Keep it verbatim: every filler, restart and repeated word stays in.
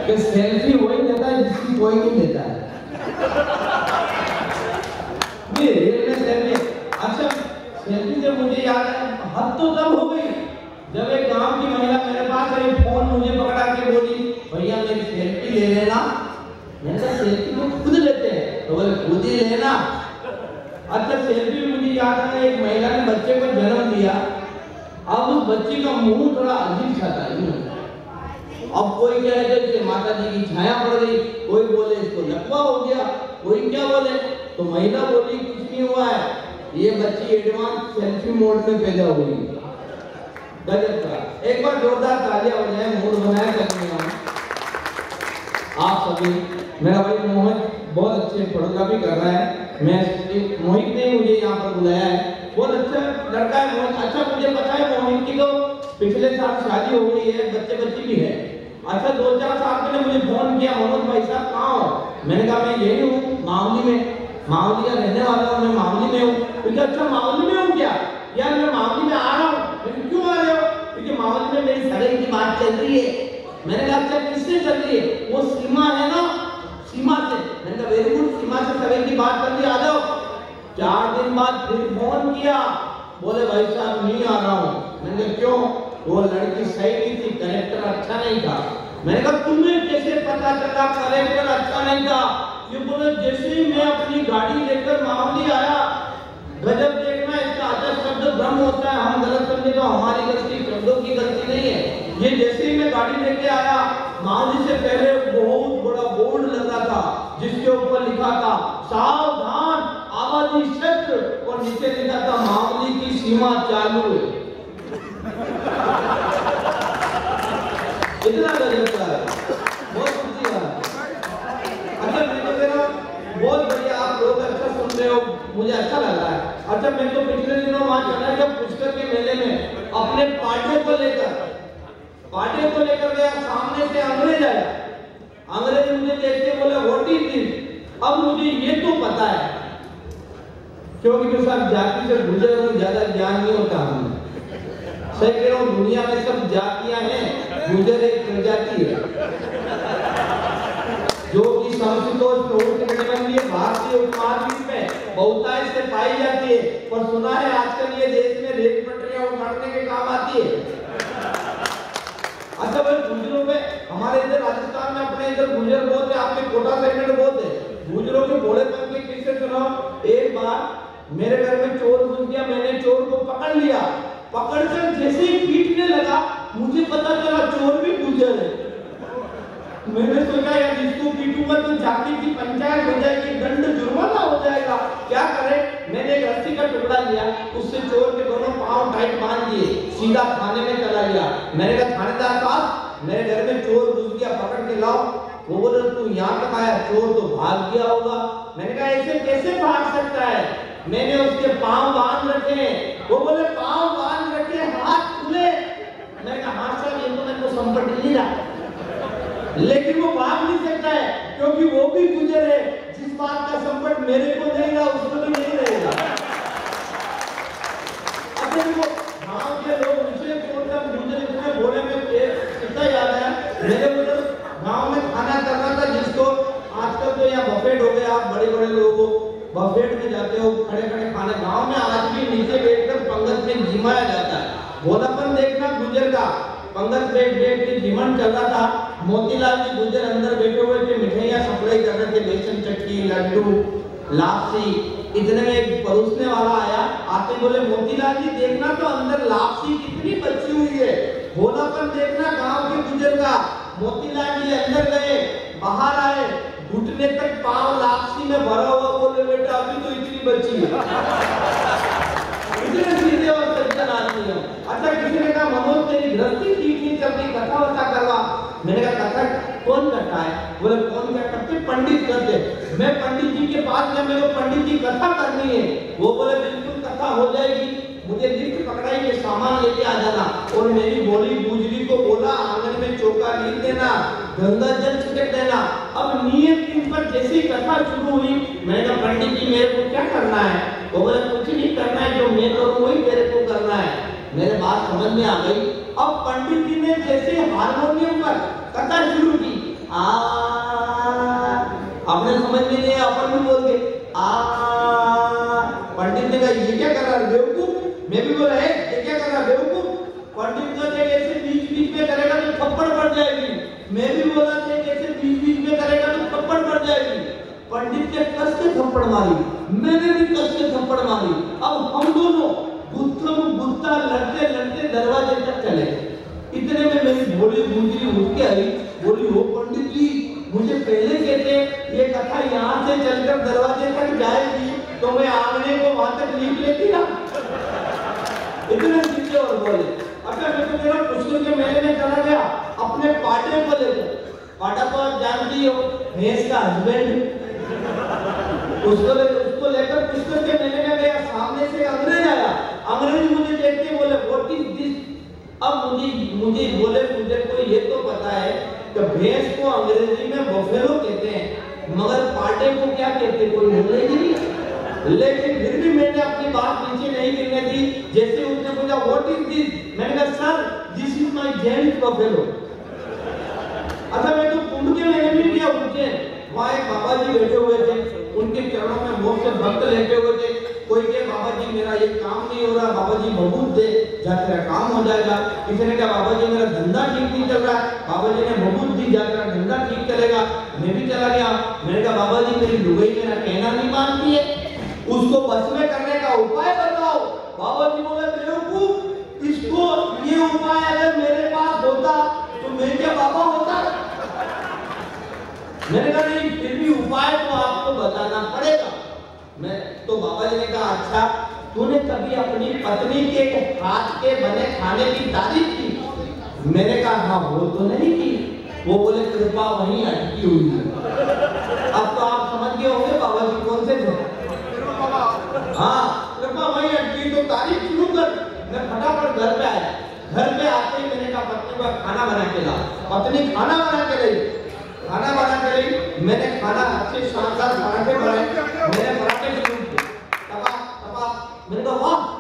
कि सेल्फी वही लेता है जिसकी कोई नहीं लेता है। ये रियल में सेल्फी। अच्छा सेल्फी से मुझे याद है, हद तो तब हो गई जब एक गांव की महिला मेरे पास आई, फोन मुझे पकड़ा के बोली भैया मेरी सेल्फी ले लेना। मैंने कहा सेल्फी तो खुद लेते हैं, तो बोले खुद ही लेना। अच्छा सेल्फी मुझे याद है, एक महिला ने बच्चे को जन्म दिया, अब उस बच्ची का मुंह थोड़ा अजीब सा था। अब कोई कहे जैसे माता जी की छाया पड़ गई, कोई बोले इसको लकवा हो गया, कोई क्या बोले। तो महिला बोली कुछ नहीं हुआ है, ये बच्ची एडवांस सेल्फी मोड में पैदा हुई। गजब का, एक बार जोरदार तालियां बजाएं, मूड बनाए करने हम आप सभी। मेरा भाई मोहित बहुत अच्छे फोटोग्राफी कर रहा है, मैं मोहित ने मुझे यहाँ पर बुलाया है, बहुत अच्छा लड़का है मोहित। अच्छा मुझे पता है मोहित की तो पिछले साल शादी हो गई है, बच्चे बच्ची भी है। अच्छा दो चार साल पहले मुझे फोन किया, मनोज भाई साहब कहाँ हो? मैंने कहा मैं यही हूँ मावली में, मावली का रहने वाला हूँ, मैं मावली में हूँ। क्योंकि अच्छा मावली में हूँ क्या यार, मैं मावली में आ रहा हूँ। क्यों आ रहे हो? क्योंकि मावली में मेरी सगाई की बात चल रही है। मैंने कहा अच्छा किससे चल रही है? वो सीमा है ना, सीमा से। मैंने कहा वेरी गुड, सीमा से सगाई की बात चल रही है, आ जाओ। चार दिन बाद फिर फोन किया, बोले भाई साहब नहीं आ रहा हूँ। मैंने कहा क्यों? वो लड़की सही नहीं थी, करेक्टर अच्छा नहीं था। मैंने कहा तुम्हें कैसे पता चला करेक्टर अच्छा नहीं था? ये बोले जैसे ही मैं अपनी गाड़ी लेकर मावली आया, गजब देखना इसका आधा शब्द भ्रम होता है, हम गलत समझे तो हमारी गलती, शब्दों की गलती नहीं है। ये जैसे ही मैं गाड़ी लेके आया, मावली से पहले बहुत बड़ा बोर्ड लगा था जिसके ऊपर लिखा था सावधान आबादी क्षेत्र, और नीचे लिखा था मावली की सीमा चालू है। इतना गजब का है, बहुत खुशी है। अच्छा मैं तो कह रहा हूँ बहुत बढ़िया, आप लोग अच्छा सुन रहे हो, मुझे अच्छा लग रहा है। अच्छा मैं तो पिछले दिनों वहाँ चला गया पुष्कर के मेले में, अपने पाटे को लेकर पाटे को लेकर गया, सामने से अंग्रेज आया। अंग्रेज मुझे देखते बोले व्हाट इज दिस। अब मुझे ये तो पता है क्योंकि मैं सब जाति से गुजर हूँ, ज्यादा ज्ञान नहीं होता हमें। सही कह रहा हूँ, दुनिया में सब जातियां हैं, गुजर एक प्रजाति है जो कि समशीतोष्ण भारतीय उपमहाद्वीप में बहुतायत से पाई जाती है। पर सुना है आजकल ये देश में रेत पटरियां उखाड़ने के काम आती है। अच्छा भाई गुजरों में, हमारे इधर राजस्थान में अपने इधर गुजर बहुत है, आपके कोटा सेगमेंट बहुत है। गुजरों के भोलेपन के किस्से सुनाओ। एक बार मेरे घर में चोर घुस गया, मैंने चोर को पकड़ लिया, पकड़कर जैसे ही पीटने लगा मुझे पता चला चोर भी गुजर है। मैंने सोचा यार इसको पीटूंगा तो जाति की पंचायत हो जाएगी, दंड जुर्माना हो जाएगा, क्या करें। मैंने एक रस्सी का टुकड़ा लिया, उससे चोर के दोनों पांव टाइट बांध दिए, सीधा थाने में चला गया। मैंने कहा थानेदार साहब मेरे घर में चोर घुस गया, पकड़ के लाओ। वो बोले तू यहाँ तक आया, चोर तो भाग गया होगा। मैंने कहा ऐसे कैसे भाग सकता है? मैंने उसके पांव बांध रखे। वो बोले पांव बांध रखे, हाथ खुले। मैंने कहा हाँ साहब ये तो मेरे को संपत्ति नहीं रहा, लेकिन वो भाग नहीं सकता है क्योंकि वो भी गुजर है। जिस बात का संकट मेरे को नहीं रहा उसको भी नहीं रहेगा। अब देखो गांव के लोग मुझे छोड़कर गुजर इतने बोले में कितना याद है। मेरे उधर गांव में खाना करना था, जिसको आजकल तो यहाँ बफेट हो गया, आप बड़े बड़े लोगों बफेट में जाते हो, खड़े खड़े खाना। गांव में आज भी नीचे बैठकर पंगत में जिमाया जाता है। भोलापन देखना गुजर का, पंगत बैठ बैठ के जीवन चल रहा था। मोतीलाल जी गुजर अंदर बैठे हुए थे, मिठाइयाँ सप्लाई कर रहे थे, बेसन चटनी, लड्डू, लापसी। इतने में एक परोसने वाला आया, आते बोले मोतीलाल जी देखना तो अंदर लापसी कितनी बची हुई है, भोलापन देखना गांव के गुजर का। मोतीलाल जी अंदर गए, बाहर आए, घुटने तक पांव लापसी में भरा हुआ, बोले बेटा अभी तो इतनी बची है। इतने सीधे और सज्जन आदमी है। अच्छा किसी ने कहा मनोज तेरी गृहस्थी ठीक नहीं चल रही, कथा वथा करवा। मैंने कहा कथा कौन करता है? बोले कौन क्या करते? पंडित करते। मैं पंडित जी के पास गया, मेरे को पंडित जी कथा करनी है। वो बोले बिल्कुल कथा हो जाएगी, मुझे लिफ्ट पकड़ाई के सामान लेके आ जाना। और मेरी बोली गुजरी को बोला आंगन में चौका लीप देना, गंगा जल छिड़क देना। अब नियत दिन पर जैसे ही कथा शुरू हुई, मैंने कहा पंडित जी मेरे को क्या करना है? वो बोले कुछ नहीं करना है, जो मैं करूँ वही तेरे को करना है। मेरे बात समझ में आ गई। अब पंडित जी ने जैसे हारमोनियम पर कथा शुरू की, आ, आपने समझ में नहीं, अपन भी बोल गए आ। पंडित ने कहा ये क्या कर रहा है बेवकूफ। मैं भी बोला है ये क्या कर रहा है बेवकूफ। पंडित कहते ऐसे बीच बीच में करेगा तो थप्पड़ पड़ जाएगी। मैं भी बोला था ऐसे बीच बीच में करेगा तो थप्पड़ पड़ जाएगी। पंडित ने कस के थप्पड़ मारी, मैंने भी कस के थप्पड़ मारी। अब हम दोनों गुत्थम गुत्था लड़ते लड़ते दरवाजे तक चले। इतने में मेरी भोली गुंजरी उठ के आई, बोली हो पंडित जी मुझे पहले कहते ये कथा यहाँ से चलकर दरवाजे तक जाएगी तो मैं आंगने को वहां तक लिख लेती ना। इतने सीधे और बोले। अच्छा मैं तो मेरा पुष्कर के मेले में चला गया अपने पाटे को लेकर। पाटा को आप जानती हो, भैंस का हस्बैंड। उसको ले, उसको लेकर पुष्कर के मेले में गया। सामने से अंग्रेज आया। अंग्रेज मुझे देख के बोले व्हाट इज दिस। अब मुझे मुझे बोले मुझे को ये तो पता है कि भैंस को अंग्रेजी में बफेलो कहते हैं, मगर पाटे को क्या कहते कोई नॉलेज नहीं। लेकिन फिर भी मैंने अपनी बात नीचे नहीं गिरने दी। जैसे उसने पूछा व्हाट इज दिस, मैंने कहा sir this is my gent buffalo. अच्छा मैं तो कुंभ के मेले में गया उज्जैन, वहाँ एक बाबा जी बैठे हुए थे, उनके चरणों में बहुत से भक्त लेटे हुए थे। कोई कहे बाबा जी मेरा ये काम नहीं हो रहा, बाबा जी बहुत दे जा तेरा काम हो जाएगा। किसी ने कहा बाबा जी मेरा धंधा ठीक नहीं चल रहा है, बाबा जी ने बहुत दी जा तेरा धंधा ठीक चलेगा। मैं भी चला गया। मैंने कहा बाबा जी मेरी लुगाई मेरा कहना नहीं मानती है, उसको बस में करने का उपाय बताओ। बाबा जी बोले बेवकूफ, इसको ये उपाय अगर मेरे पास होता तो मैं क्या बाबा होता। मैंने कहा नहीं फिर भी उपाय तो आपको बताना पड़ेगा। मैं तो बाबा जी ने कहा अच्छा तूने कभी अपनी पत्नी के हाथ के बने खाने की तारीफ की। मैंने कहा हाँ वो तो नहीं की। वो बोले कृपा वहीं अटकी हुई है। अब तो आप समझ गए होंगे बाबा जी कौन से थे। हाँ कृपा वहीं अटकी तो तारीफ शुरू कर। मैं फटाफट घर पे आया। घर पे आते ही मैंने कहा पत्नी को खाना बना के ला। पत्नी खाना बना के लाई। खाना बना के लाई। मैंने खाना अच्छे शानदार पराठे बनाए। मैंने पराठे शुरू किए। तपा तपा मैंने कहा वाह